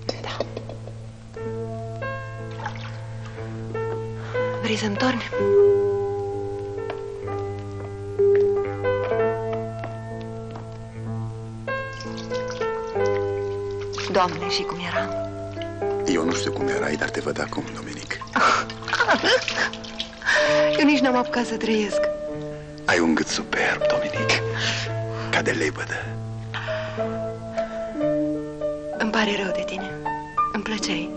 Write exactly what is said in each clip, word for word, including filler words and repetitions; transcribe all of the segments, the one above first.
Da. Vrei să-mi torni? Doamne, și cum eram? Eu nu știu cum erai, dar te văd acum, Dominic. Eu nici n-am apucat să trăiesc. Ai un gât superb, Dominic. Ca de lebădă. Îmi pare rău de tine. Îmi plăceai.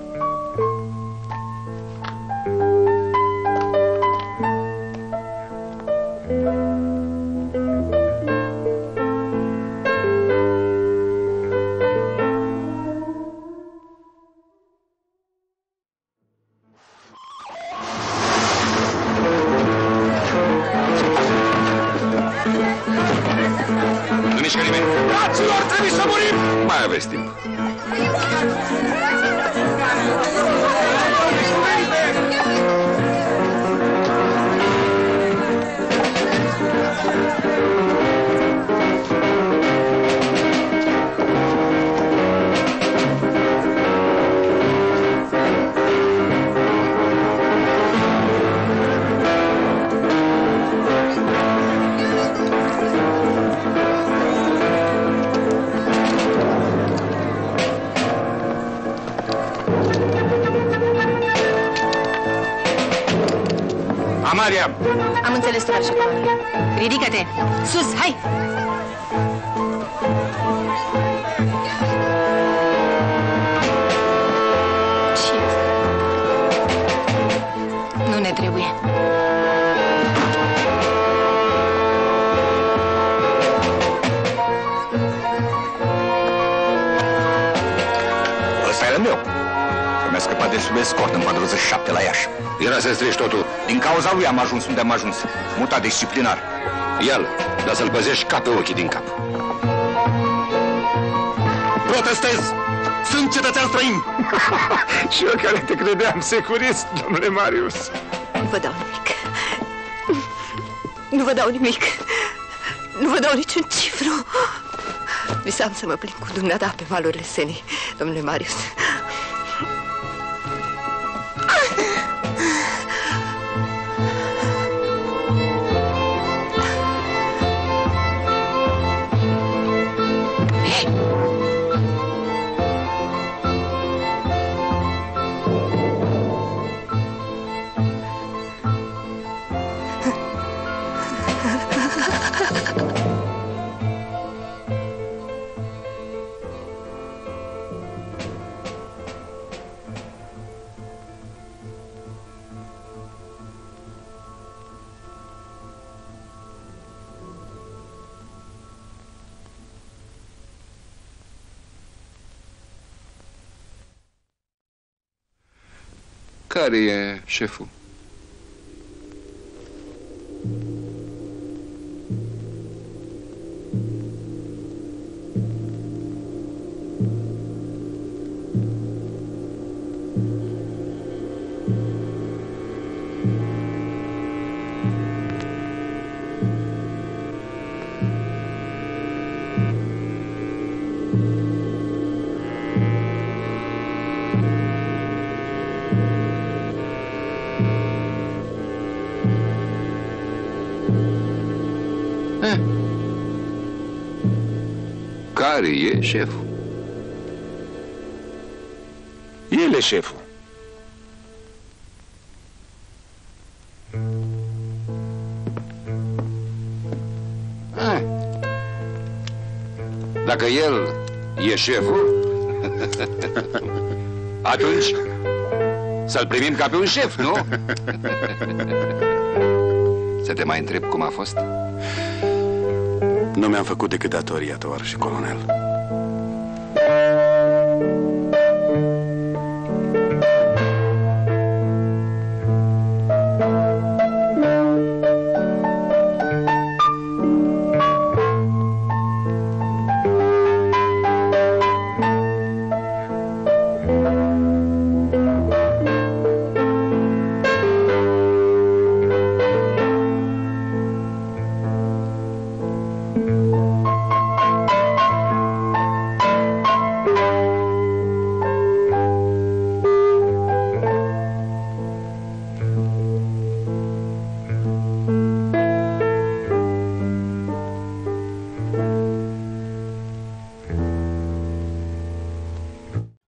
Am înțeles, tovarășe colonel. Ridică-te! Sus, hai! Ce este? Nu ne trebuie. Ăsta e al meu. Mi-a scăpat de sub escort în patruzeci și șapte la Iași. Era să strici totul. Din cauza lui am ajuns unde am ajuns. Mutat disciplinar. Ia-l, dar să-l păzești ca pe ochii din cap. Protestez! Sunt cetățean străin! Și eu care te credeam securist, domnule Marius. Nu vă dau nimic. Nu vă dau nimic. Nu vă dau niciun cifru. Visam să mă plin cu dumneata pe malurile Senii, domnule Marius. Care e șeful? Care e șeful? El e șeful. Ah. Dacă el e șeful, atunci să-l primim ca pe un șef, nu? Să te mai întreb cum a fost? Nu mi-am făcut decât datoria, tovarășe colonel.